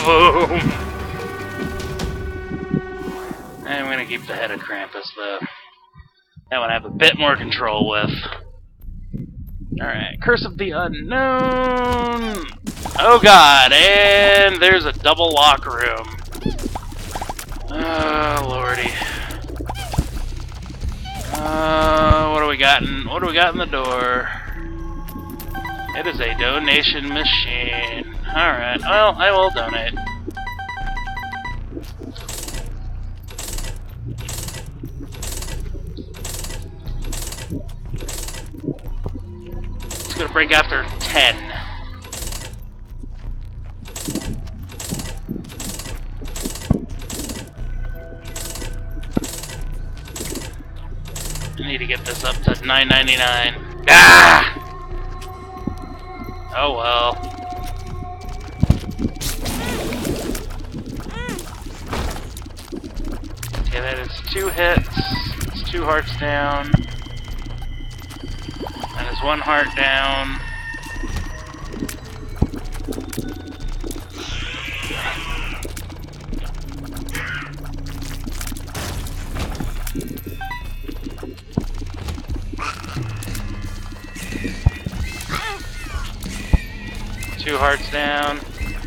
Boom! And I'm gonna keep the head of Krampus, though. That one I have a bit more control with. Alright, Curse of the Unknown! Oh god, and there's a double lock room. Oh, lordy. What do we got in the door? It is a donation machine. Alright, well, I will donate. It's gonna break after 10. I need to get this up to $9.99. Ah! Oh well. Okay, that is 2 hits. It's 2 hearts down. That is 1 heart down. Two hearts down.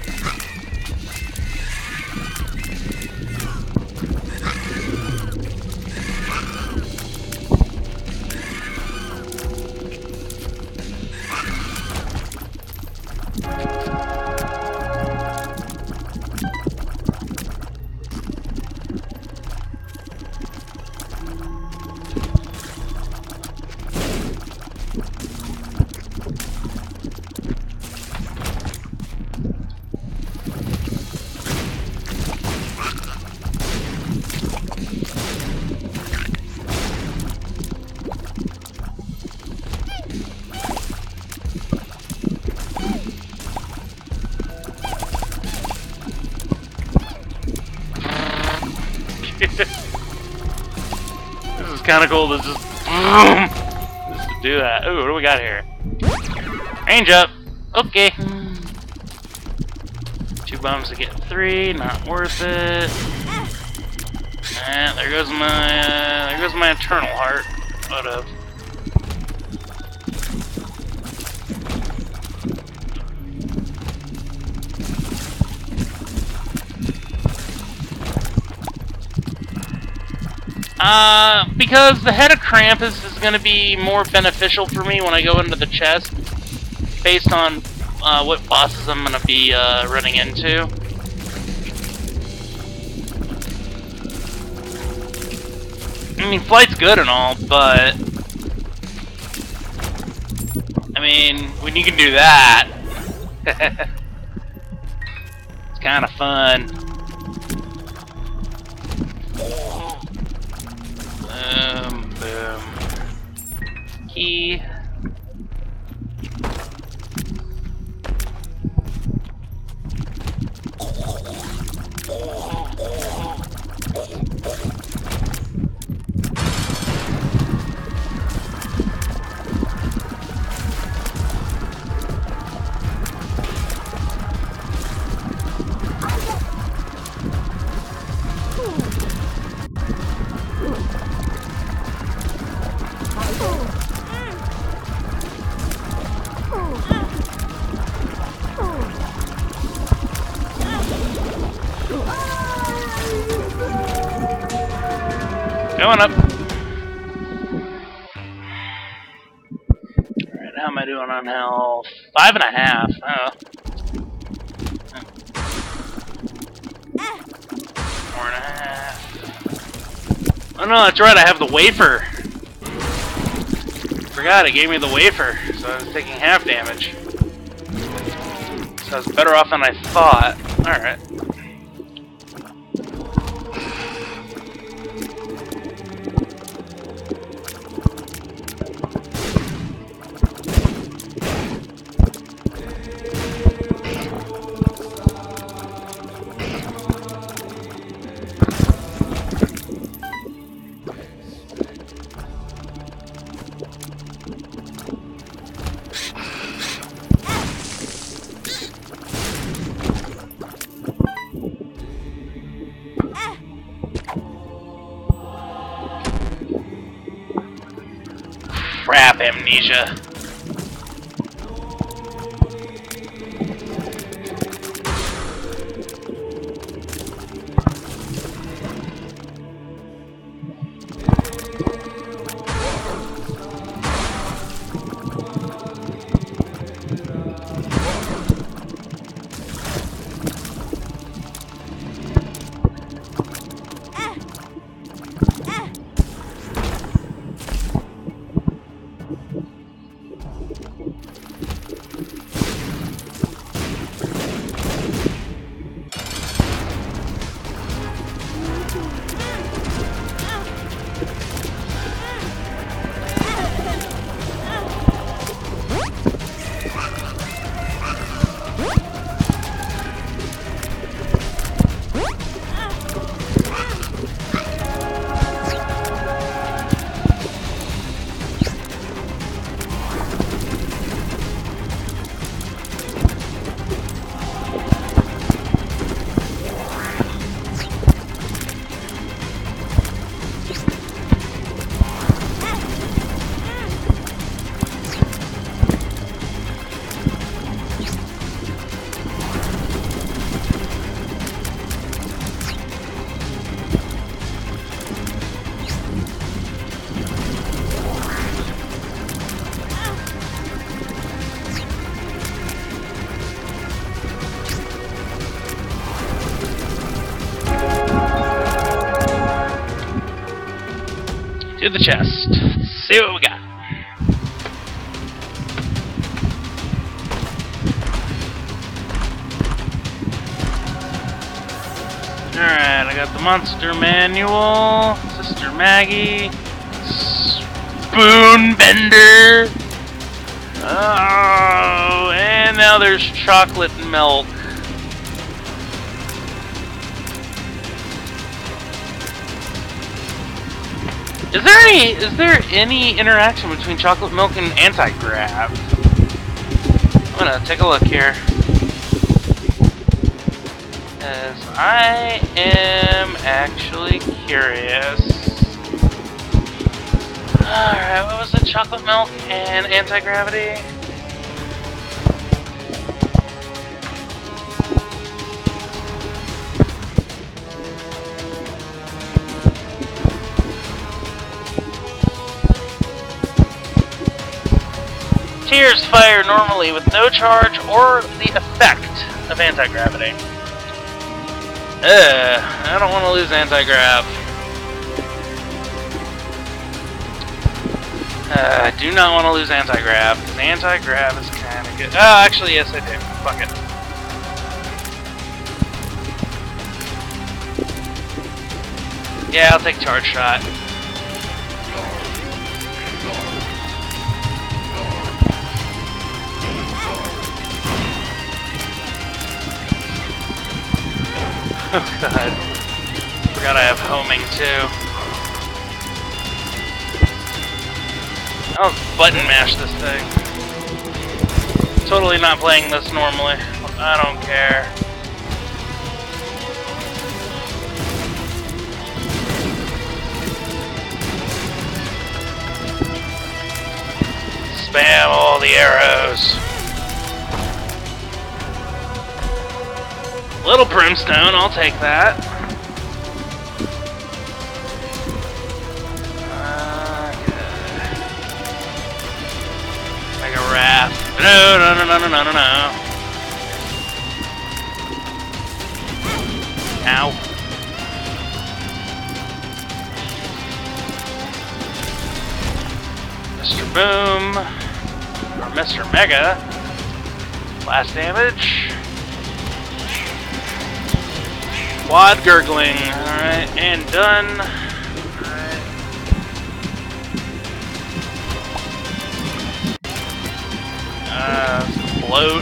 This is kind of cool to just to do that. Ooh, what do we got here? Range up. Okay. 2 bombs to get 3. Not worth it. And there goes my eternal heart. What up? Because the head of Krampus is going to be more beneficial for me when I go into the chest, based on what bosses I'm going to be running into. I mean, flight's good and all, but I mean, when you can do that, it's kind of fun. Boom. Key. Going up. Alright, how am I doing on health? 5.5. Oh. 4.5. Oh no, that's right, I have the wafer. Forgot, it gave me the wafer, so I was taking half damage. So I was better off than I thought. Alright. crap, amnesia. To the chest. Let's see what we got. Alright, I got the monster manual, Sister Maggie, Spoon Bender. Oh, and now there's chocolate milk. Is there any interaction between chocolate milk and anti-grav? I'm gonna take a look here. As I am actually curious. Alright, what was it? Chocolate milk and anti-gravity? Tears fire normally with no charge or the effect of anti-gravity. I don't want to lose anti-grav. I do not want to lose anti-grav, because anti-grav is kind of good. Oh, actually, yes I do. Fuck it. Yeah, I'll take charge shot. Oh god. Forgot I have homing too. I'll button mash this thing. Totally not playing this normally. I don't care. Spam all the arrows. Little brimstone, I'll take that. Okay. Mega Wrath. No, no, no, no, no, no, no, no. Ow. Mr. Boom. Or Mr. Mega. Blast damage. Quad gurgling, alright, and done. Alright. Float.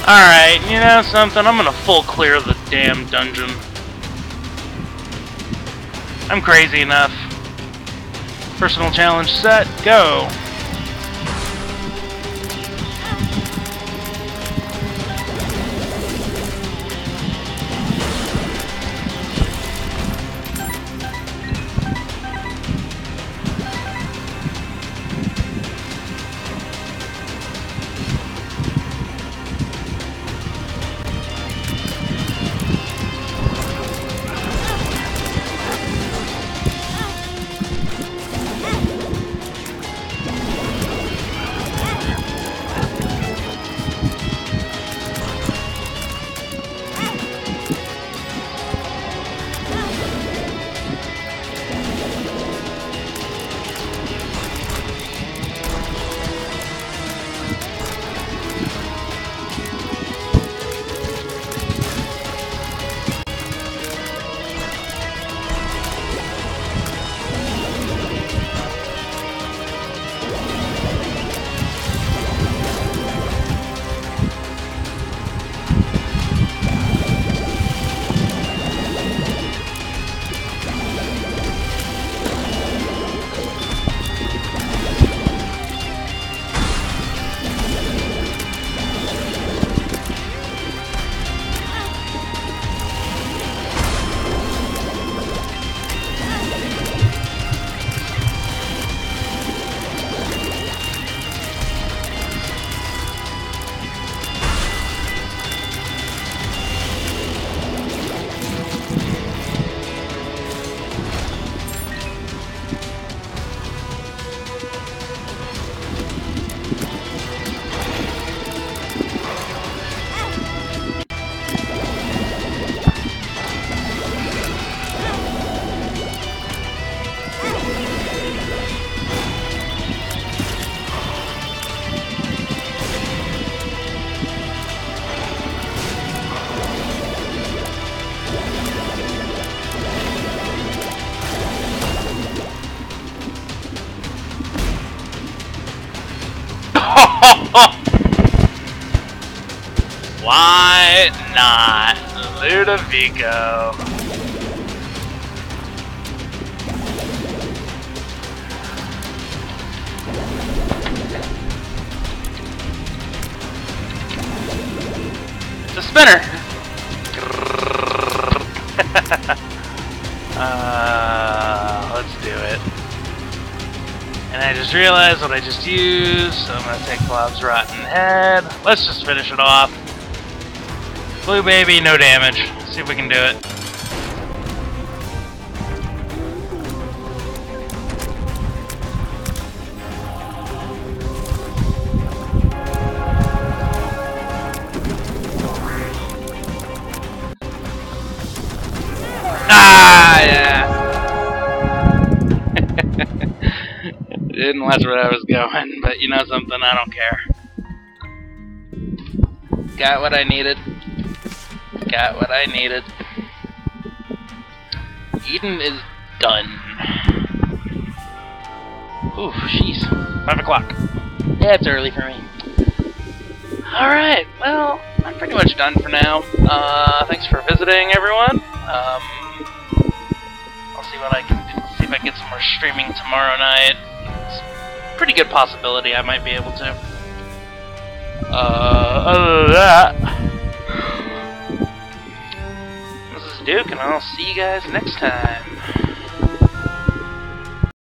Alright, you know something? I'm gonna full clear the damn dungeon. I'm crazy enough. Personal challenge set, go! Why not? Ludovico. It's a spinner. Let's do it. And I just realized what I just used, so I'm gonna take Blob's rotten head. Let's just finish it off. Blue baby, no damage. See if we can do it. Ah, yeah. It didn't watch where I was going, but you know something, I don't care. Got what I needed. Got what I needed. Eden is done. Ooh, jeez. 5 o'clock. Yeah, it's early for me. Alright, well, I'm pretty much done for now. Thanks for visiting, everyone. I'll see what I can do. See if I can get some more streaming tomorrow night. It's a pretty good possibility I might be able to. Other than that, this is Duke, and I'll see you guys next time.